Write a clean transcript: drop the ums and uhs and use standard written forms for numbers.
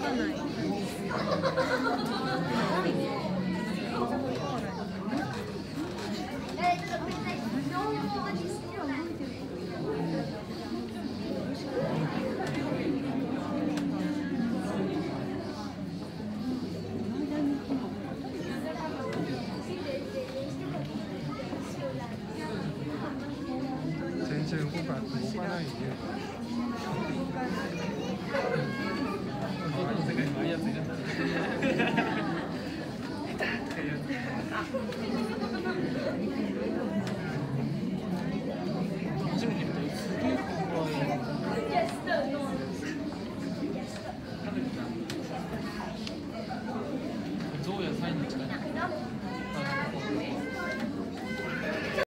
全然動かないね。世界のああいうやつになった。